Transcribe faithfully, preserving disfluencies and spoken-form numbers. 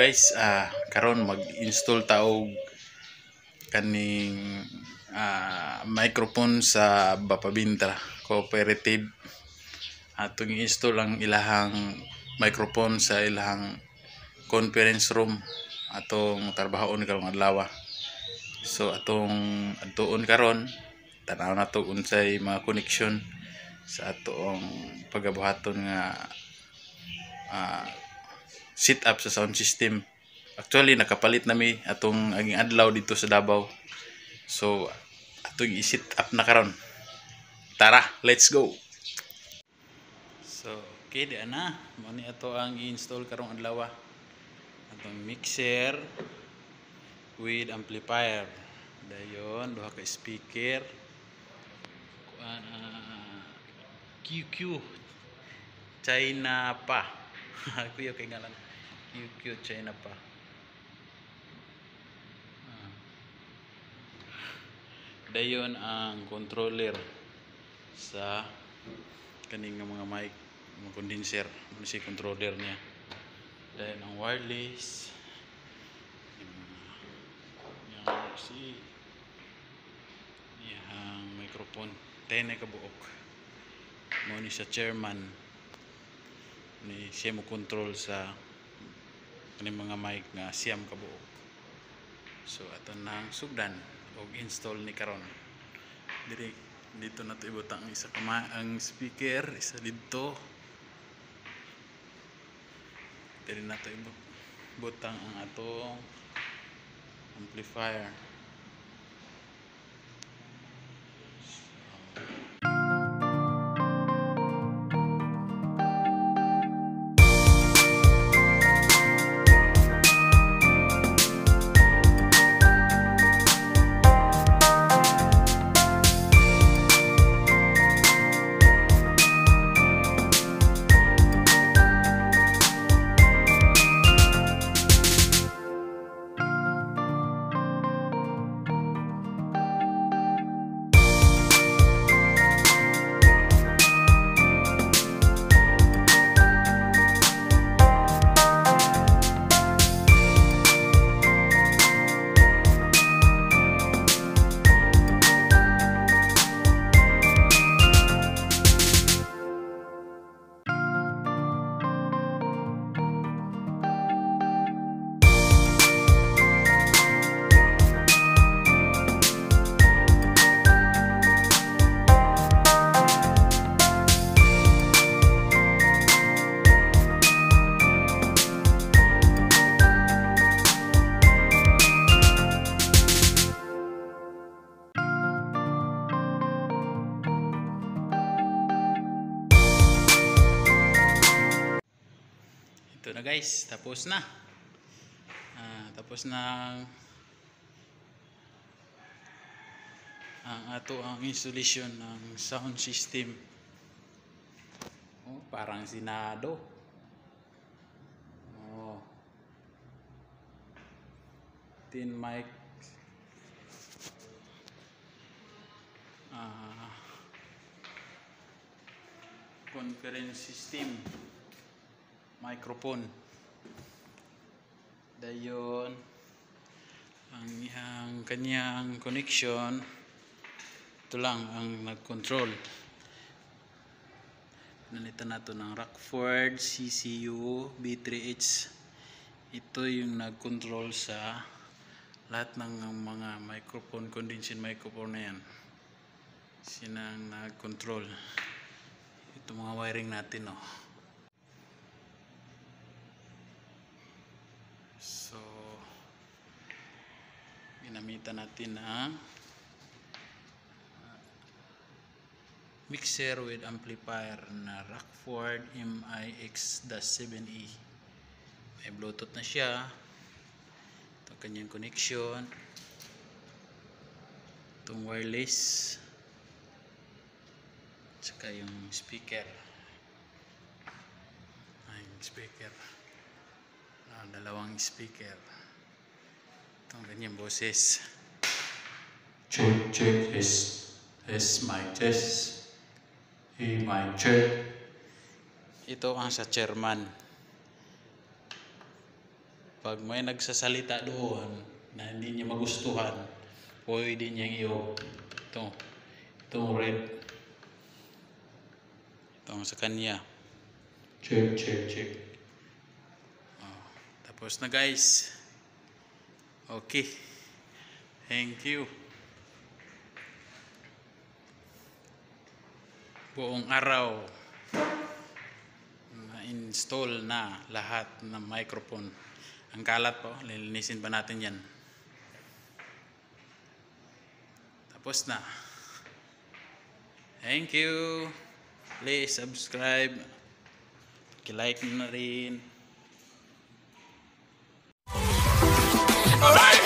guys, ah karon mag-install taog kaning ah, microphone sa Bapabintra Cooperative. Atong i-install ang ilahang microphone sa ilahang conference room atong trabahoon karong adlaw. So atong adtuon karon tanaw nato unsay mga connection sa atong pagabuhaton nga ah, sit up sa sound system. Actually nakapalit nami atong aging adlaw dito sa Davao. So atong i-sit up na karon. Tara, let's go. So okay di ana, mo ni ato ang i-install karong adlaw. Atong mixer with amplifier. Dayon duha ka speaker. Kuan uh, Q Q China pa. Kuya kay ngalan Q Q China pa. Ah. Dayon ang controller sa kaning mga mic, mga condenser, ano si controller niya. Dayon ang wireless. Yang si yang microphone ten ka buok. Mo ni sa chairman ni siya mo control sa kaning mga mic nga siyam ka buok. So ato nang sugdan og install ni karon. Diri dito na to ibutang ang isa kama ang speaker, isa dito. Diri na to ibutang ang atong amplifier. Ito na guys, tapos na. Ah, tapos na ang ato ang installation ng sound system. Oh, parang Senado. Oh. Tin mic. Ah, conference system. Microphone. Dayon ang iyang kanyang connection ito lang ang nag-control. Nalitan nato ng Rockford C C U B three H. Ito yung nag-control sa lahat ng mga microphone, condenser microphone na yan. Sinang nag-control. Ito mga wiring natin, oh. So, ginamitan natin ang mixer with amplifier na Rockford M I X seven E. May Bluetooth na siya. Ito kanyang connection. Itong wireless. Tsaka yung speaker. Ay, yung speaker. Ah, dalawang speaker. Itong kanyang boses. Check, check, is, is my test. Hey, my check. Ito ang sa chairman. Pag may nagsasalita doon na hindi niya magustuhan, pwede niya iyo ito, itong red. Itong sa kanya. Check, check, check. Oh, tapos na guys. Okay. Thank you. Buong araw na-install na lahat ng microphone. Ang kalat po, lilinisin pa natin yan. Tapos na. Thank you. Please subscribe. Like na rin. Alright.